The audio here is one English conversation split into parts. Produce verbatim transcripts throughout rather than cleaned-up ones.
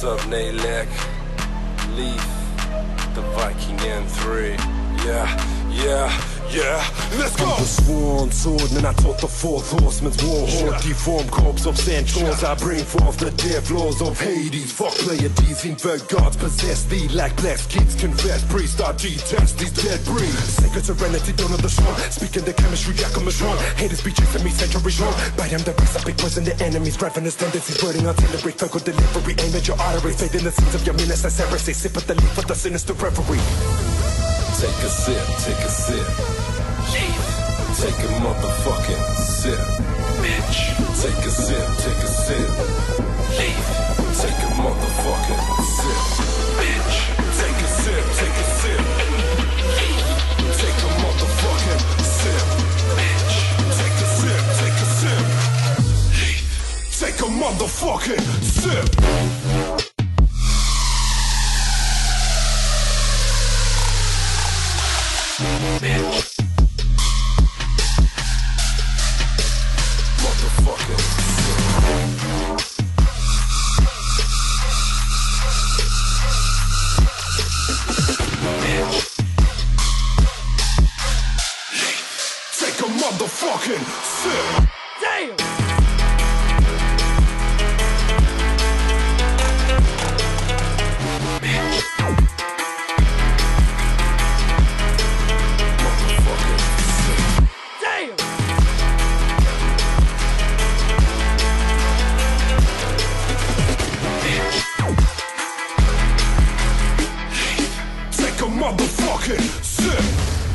What's up, Nalek? Leaf, the Viking N three. Yeah, yeah, yeah, let's go! I'm the sworn sword, and I taught the fourth horseman's war horde. Deformed corpse of centaurs, I bring forth the death laws of Hades. Fuck Pleiades, invert gods, possess thee like blessed kids confess. Priest, I detest these dead breeds. Sacred serenity, don't know the swan. Speaking the chemistry, Jack of Mashon. Haters be chasing me centuries long. Bite them the race, I be poison the enemies. Ravenous tendencies, burning artillery. Focal delivery, aim at your artery. Faith in the sins of your meanness, as heresy. Sip at the leaf of the sinister reverie. Take a sip, take a sip. Leave. Take a motherfucking sip, bitch. Take a sip, take a sip. Leave. Take a motherfucking sip, bitch. Take a sip, take a sip. Leave. Take a motherfucking sip, bitch. Take a sip, take a sip. Leave. Take a motherfucking sip. Bitch. Motherfucker. Bitch. Take a motherfucking sip. Damn. Bitch. Motherfucking sip.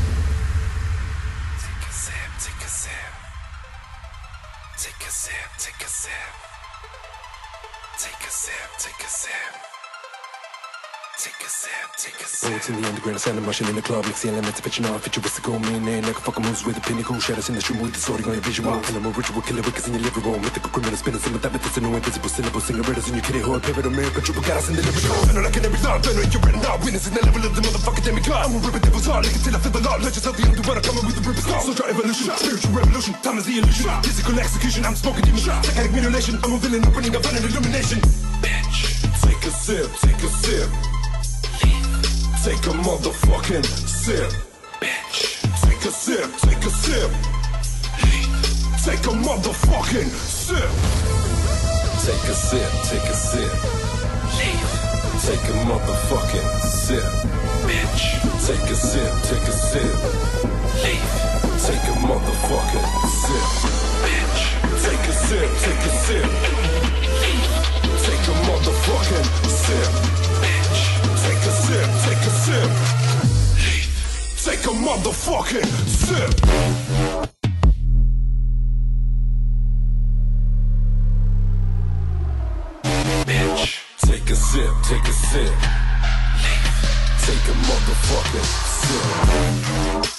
Take a sip, take a sip. Take a sip, take a sip. Take a sip, take a sip. Take a sip, take a sip. Bullets in the underground, sound of motion in the club. Mix the elements, pitching off, futuristical. Me and they like a fucking moves with the pinnacle. Shadows in the stream with the sword on your visual. And I'm a ritual killer, wickets in your liver roll. Mythical criminal spinners, some of that methods and no invisible syllables. Singer riddles in your kitty horde. Pivot America, triple goddess in the liver roll. I know like an every thought, venerate your written out. Witness in the level of the motherfucking demigod. I'm a rip a devil's heart, lick it till I feel the law. Legends of the underworld, I'm coming with the ripper star. Social evolution, spiritual revolution. Time is the illusion. Physical execution, I'm smoking demon. Psychotic mutilation, I'm a villain opening up an illumination. Bitch, take a sip, take a sip. Take a motherfucking sip, bitch. Take a sip, take a sip. Take a motherfucking sip. Take a sip, take a sip. Take a motherfucking sip, bitch. Take a sip, take a sip. Take a motherfucking sip, bitch. Take a sip, take a sip. Take a motherfucking sip, bitch. Take a sip, take a sip. Take a motherfucking sip. Bitch, take a sip, take a sip. Take a motherfucking sip.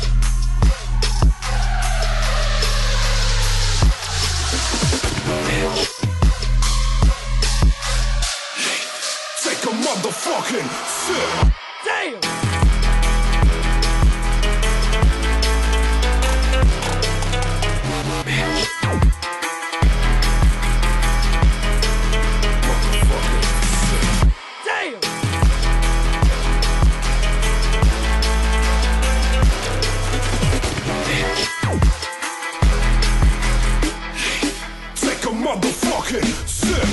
Bitch. Take a motherfucking sip. Damn. Bitch. Motherfucking sip. Damn. Bitch. Take a motherfucking sip.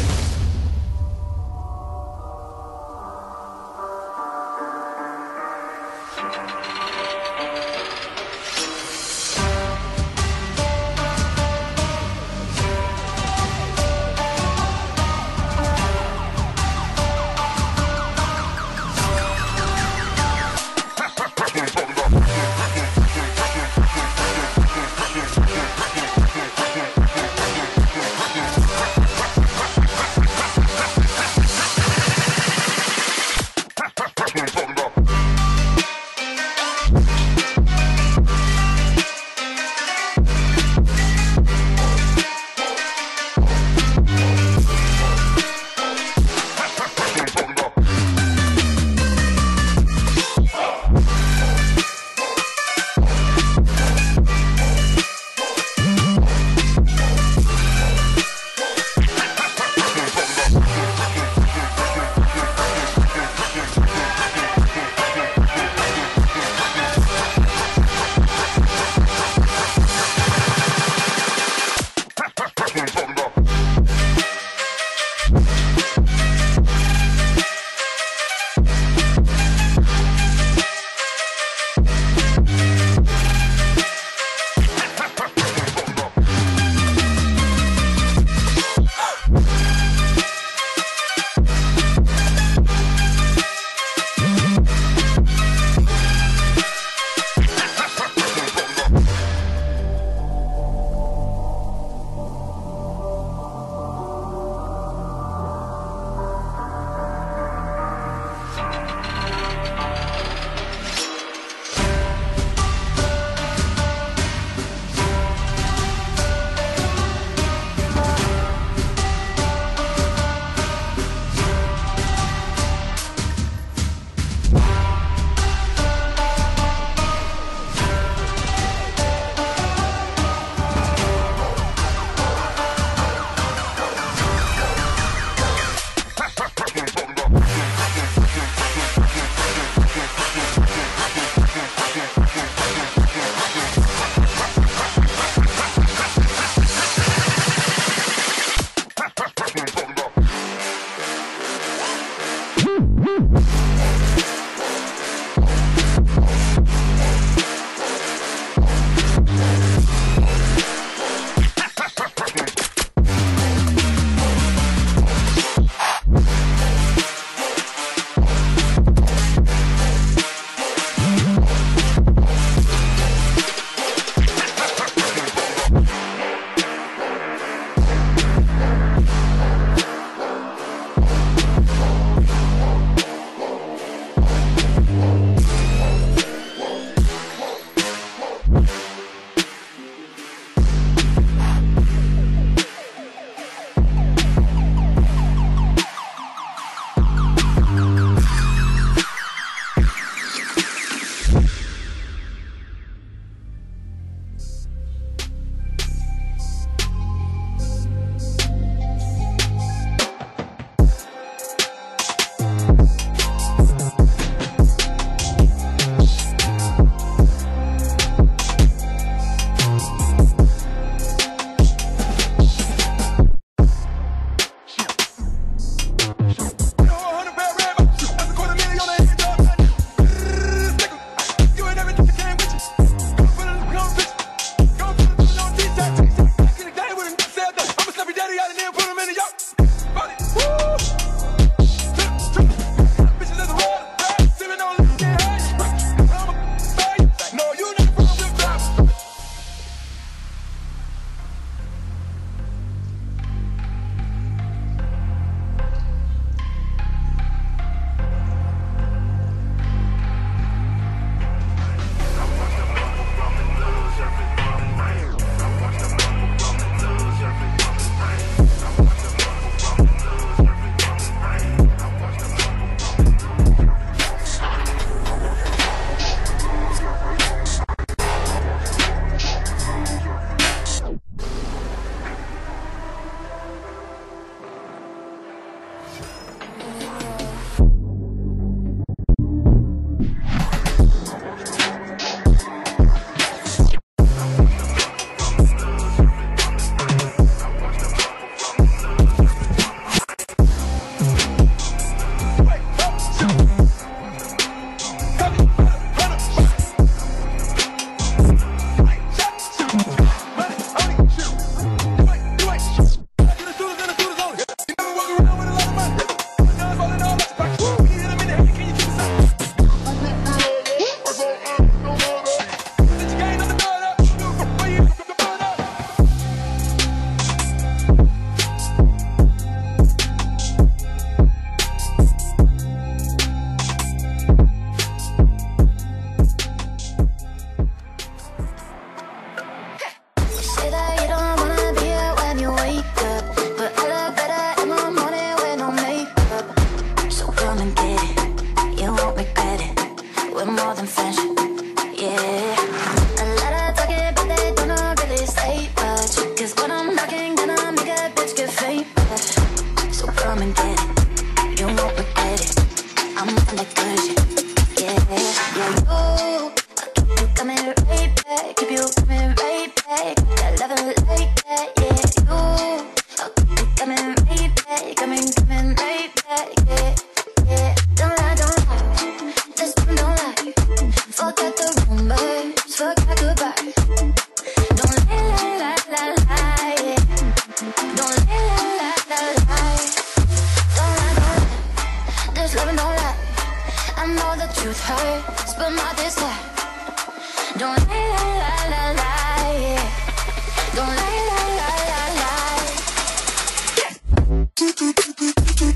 level like that, yeah. You, I'll keep you coming right back, coming, coming right back, yeah, yeah. Don't lie, don't lie, just don't lie. Forget the rumors, forget goodbye. Don't lie, lie, lie, lie, lie, yeah. Don't lie, lie, lie, lie, lie. Don't lie, don't lie, this loving don't lie. I know the truth hurts, but not this time. Don't lie, lie, lie, lie, lie, yeah. Don't lie, lie, lie, lie, lie. Don't lie, don't lie,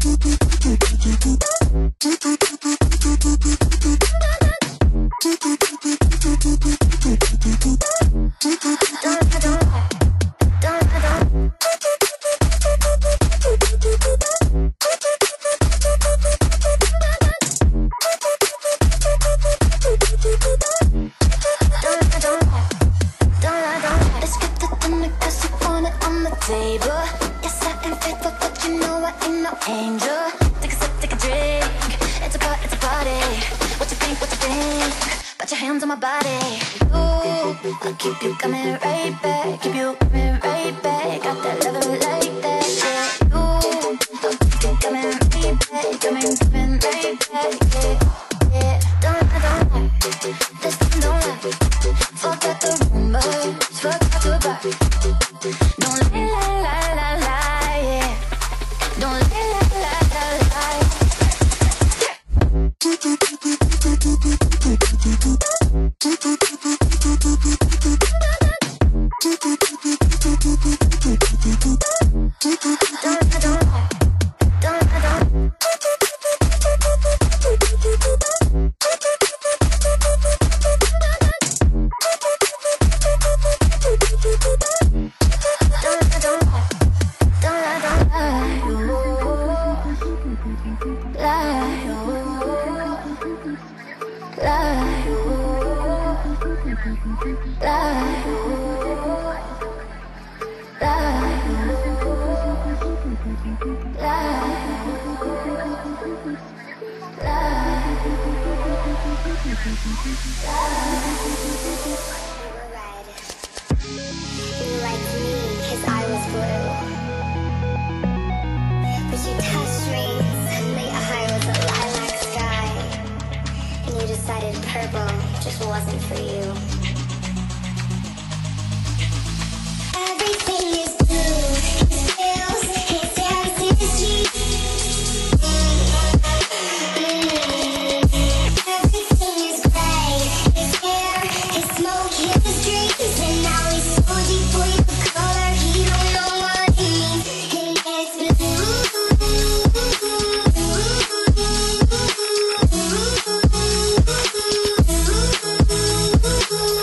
don't lie, don't lie. Table. Yes, I am faithful, but you know I ain't no angel. Take a sip, take a drink. It's a part, it's a party. What you think, what you think? Put your hands on my body. Ooh, I'll keep you coming right back. Keep you coming right back. Got that loving like that, yeah. Ooh, I'll keep you coming right back. Coming, coming right back, yeah, yeah. Don't lie, don't lie, this time don't lie. Forget the rumors, forget goodbye. Don't lie, lie, lie, lie, lie, yeah. Don't lie, lie, lie, lie, lie. Don't lie, don't lie, don't lie, don't lie. Purple just wasn't for you. Everything is blue, it feels, it sounds easy. Everything is gray, his hair, his smoke, his dreams, and now he's so deep for your color, he don't know what it means. And it's blue. Ooh.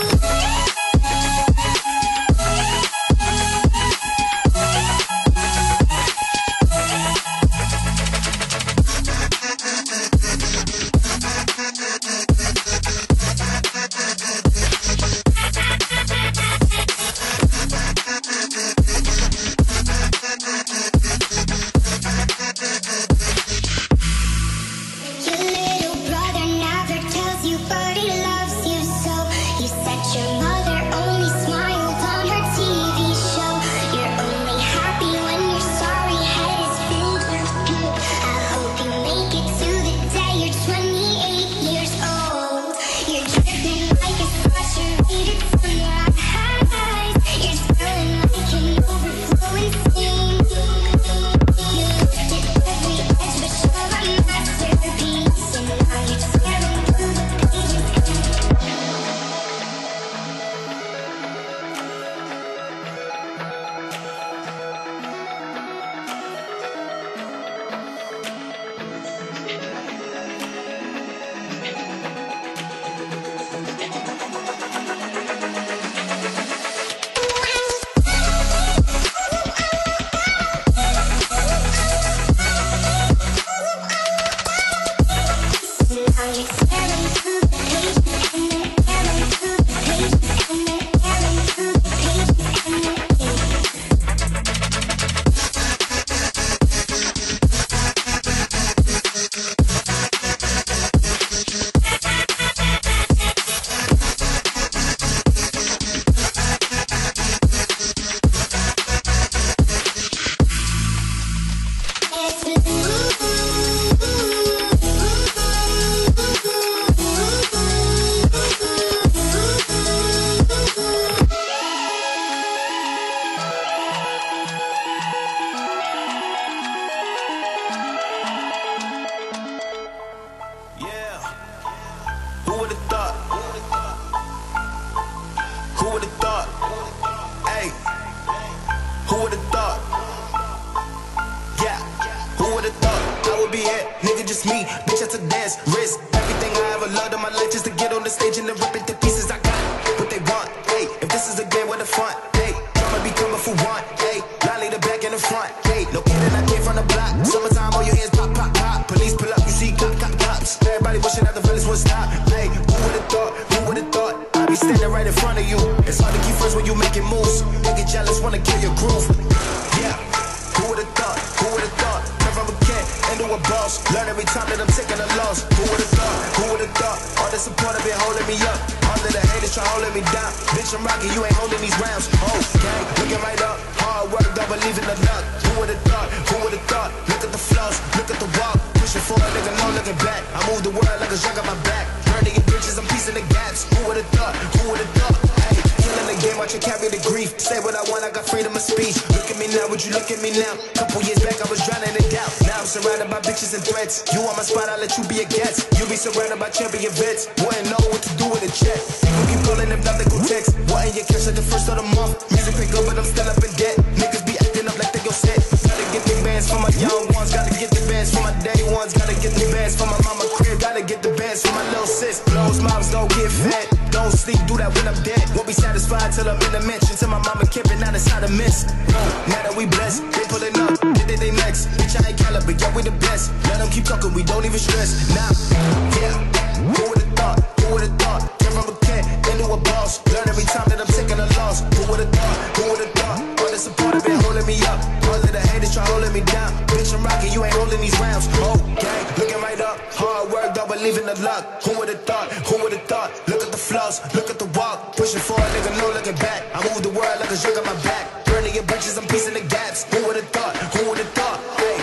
me, bitch, that's a dance. Risk everything I ever loved in my life just to get on the stage and then rip it to pieces. I got what they want, hey. If this is a game with the front, hey. Drama be coming for one, hey. Lolly the back and the front, hey. No kidding, I came from the block. Summertime, all your hands pop, pop, pop. Police pull up, you see cop, cop, cops. Everybody wishing that the villains would stop, hey. Who would've thought, who would've thought I'd be standing right in front of you. It's hard to keep friends when you making moves. They get jealous, wanna kill your groove. Yeah, who would've thought, who would've thought? Come from a kid into a boss. Learn every time that I'm taking a loss. Who would've thought, who would've thought? All the support have been holding me up. All of the haters try holding me down. Bitch, I'm rocking, you ain't holding these rounds. Oh, gang, looking right up. Hard work, don't believe in the luck. Who would've thought, who would've thought? Look at the flaws, look at the walk. Pushing forward, nigga, no looking back. I move the world like a shark on my back. Burning your bridges, I'm piecing the gaps. Who would've thought, who would've thought? Hey, killing the game, watch you carry the grief. Say what I want, I got freedom of speech. Look at me now, would you look at me now? Couple years back, I was drowning in doubt. Now I'm surrounded by bitches and threats. You on my spot, I'll let you be a guest. You be surrounded by champion vets. Wouldn't know what to do with a check. People keep calling them nothing go text. Why ain't you cash at the first of the month? Music pay good, but I'm still up in debt. Niggas be acting up like they go set. Gotta get the bands for my young ones. Gotta get the bands for my day ones. Gotta get the bands for my mama crib. Gotta get the bands for my little sis. Blows moms don't get fed. Don't sleep, do that when I'm dead. Won't be satisfied till I'm in the mansion. Till my mama camping out inside a miss. Now that we blessed, they pulling up. Did they, they next? Bitch, I ain't caliber, yeah, we the best. Let them keep talking, we don't even stress. Now, yeah, who would've thought? Who would've thought? Came from a kid into a boss. Learn every time that I'm taking a loss. Who would've thought? Who would've thought? All the support have been holding me up. All of the haters try holding me down. Bitch, I'm rocking, you ain't holding these rounds. Oh, gang, looking right up. Hard work, don't believe in the luck. Who would've thought? Who would've thought? Look at the flaws, look at the walk. Pushing forward, nigga, no looking back. I move the world like a shark on my back. Burning your bridges, I'm piecing the gaps. Who would've thought? Who would've thought? Hey.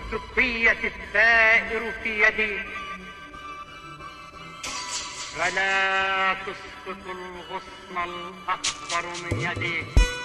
الدبية الثائر في يدي، فلا تسقط الغصن الأخضر من يدي.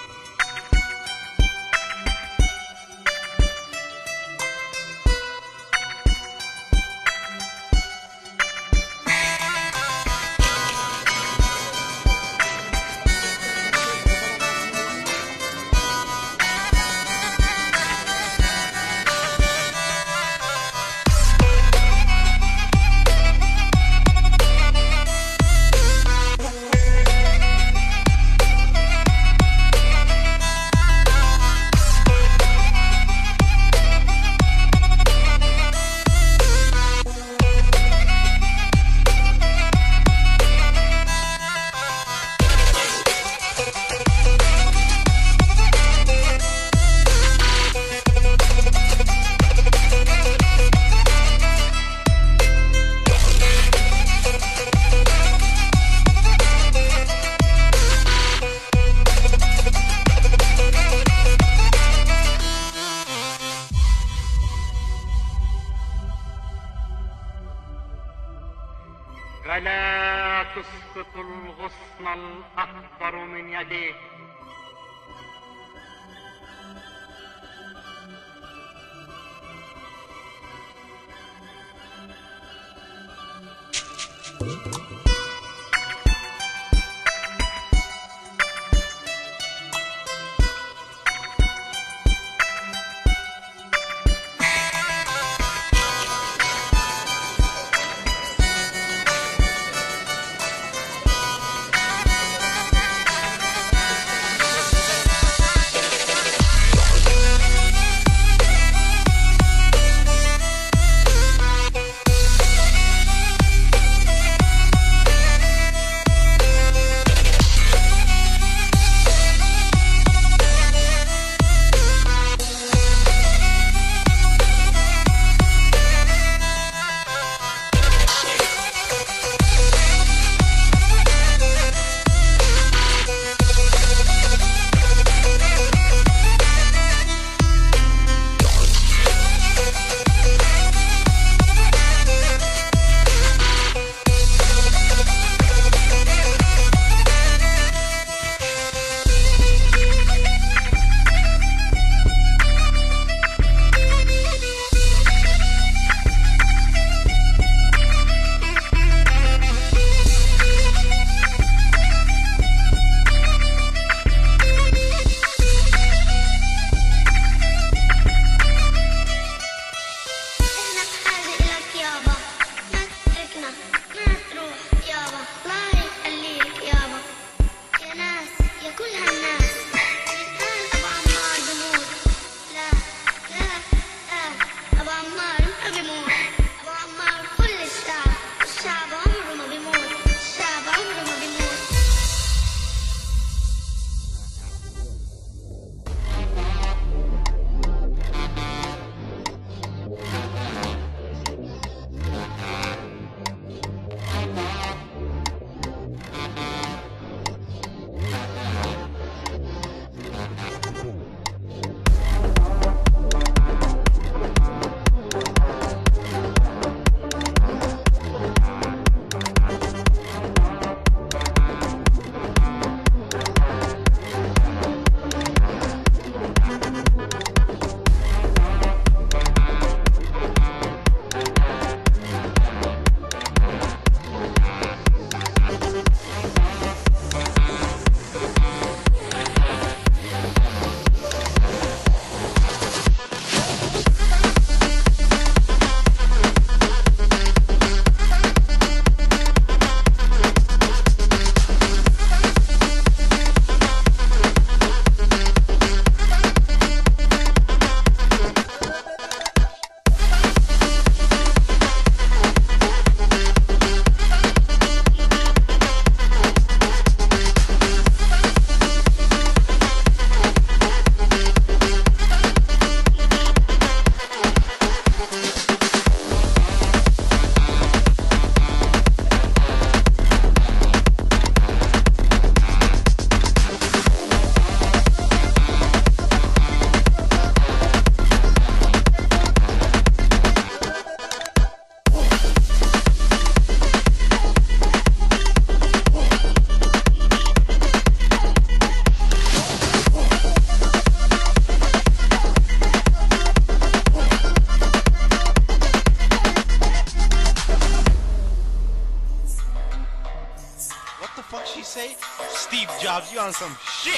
فلا تسقط الغصن الأخضر من يدي. Steve Jobs, you on some shit.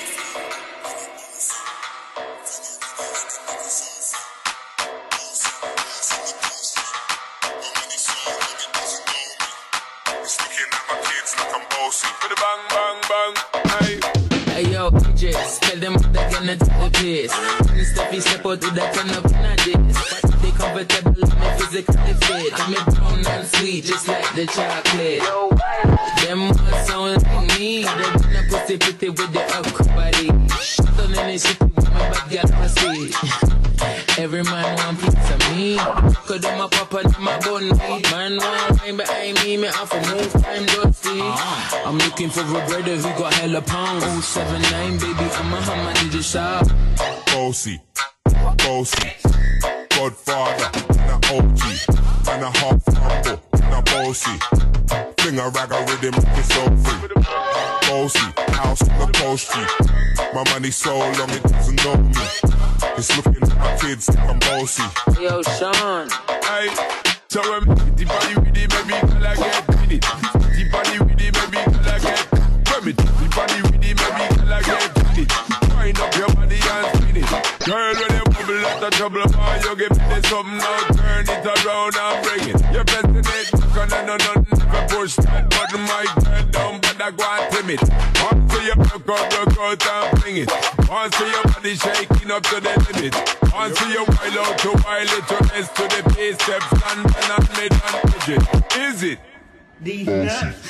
Hey yo, D Js, tell them what they're gonna take the piss. When Steffi step out with that turn up in a diss. But they comfortable and they physically fit. I'm a brown and sweet, just like the chocolate. Yo, them all sound like me. They wanna pussy pretty with the upper body. Shut on any shit with my bad girl pussy. Every man want piece of me. Cause them a papa, them a bun me. Man want wine behind me, me have to move time, don't see. I'm looking for a brother who got hella pounds. oh seven nine, baby, I'm a hammer, did you shop? Bossy, bossy, Godfather, and a O G, and a half humble, and a bossy. Fling a rag a rhythm, it's so free. Bossy, house on the coast G. My money so long it doesn't know me. It's looking at my kids like I'm bossy. Yo, Sean. Hey, so when the body with it, maybe girl I get with it. The body with it, maybe girl I get with it. The body with it, maybe girl I get with it. Wind up your body and spin it. Girl, when you bubble out of trouble, boy, you give me this something now. Turn it around and bring it. You're pressing it back on and on and never push that button, my girl, down, but I go and timid. Once you broke out, broke out and bring it. Once your body shaking up to the limit. Once you wild out to wild it, to rest to the pace, step stand and mid and digit. Is it? These nuts.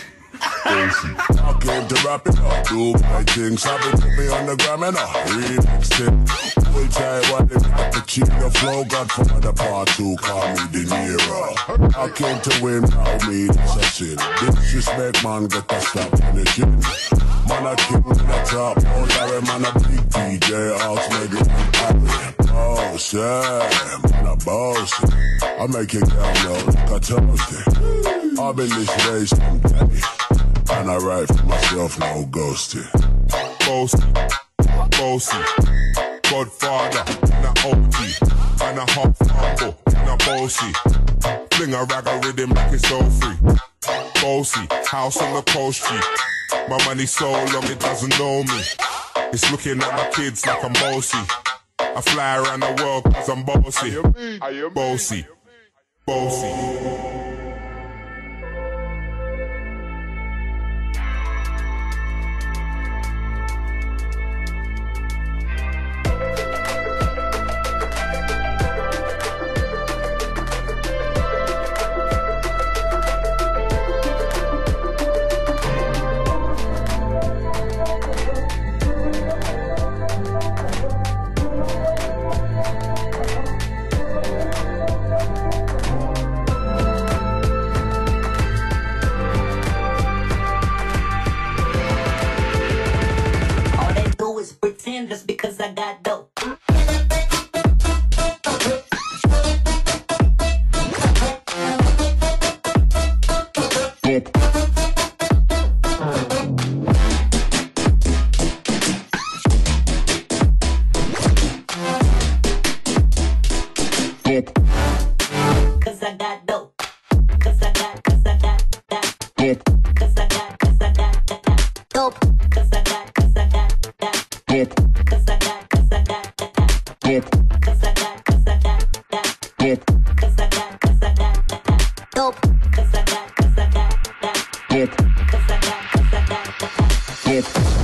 I came to rap it up, do my thing. Sabi put me on the gram and a remix it. Full time while they make the Pacino flow. Godfather part two, call me De Niro. I came to win, now me, that's a sin. Disrespect, man, get a stop on the chin. Man, I king in the top, oh Larry, man, a big D J, Ox, nigga, I'm happy. Boss, yeah, man, a boss. I make it down low like a toasty. I've been this way someday. And I write for myself, no ghosting. Bossy, bossy, Godfather, and a O G, and a half humble, and a bossy. Fling a rag a rhythm like it's so free. Bossy, house on the coast G. My money so long it doesn't know me. It's looking at my kids like I'm bossy. I fly around the world cause I'm bossy. Bossy, bossy. Pretend just because I got dope. Cause I got dope. Cause I got, cause I got that. Cause I got, cause I got that. Dope. Cause I got, cause I got that. Cause I got, cause I got that. Cause I got, cause I got that. Cause I got, cause I got that. Dope. Cause I got, cause I got that. Cause I got, cause I got that.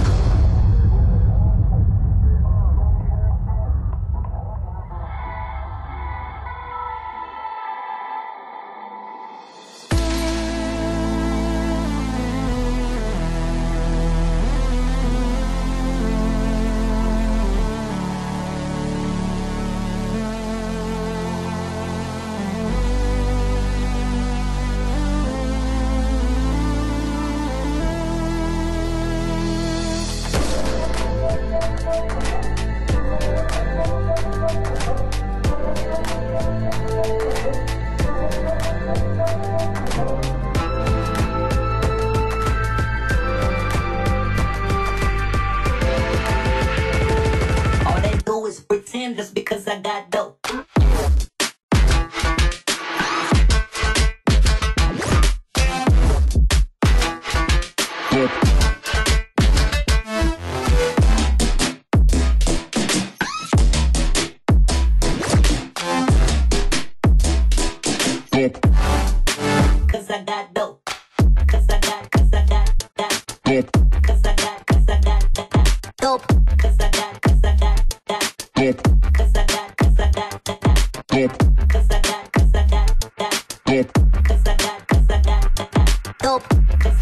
cause I got dope. Cause I got, cause I got that. Dope. Cause I got, cause I got that. Dope. Cause I got, cause I got that. Dope. Cause I got, cause I got that. Dope. Cause I got, cause I got that. Dope. Cause I got, cause I got that. Dope.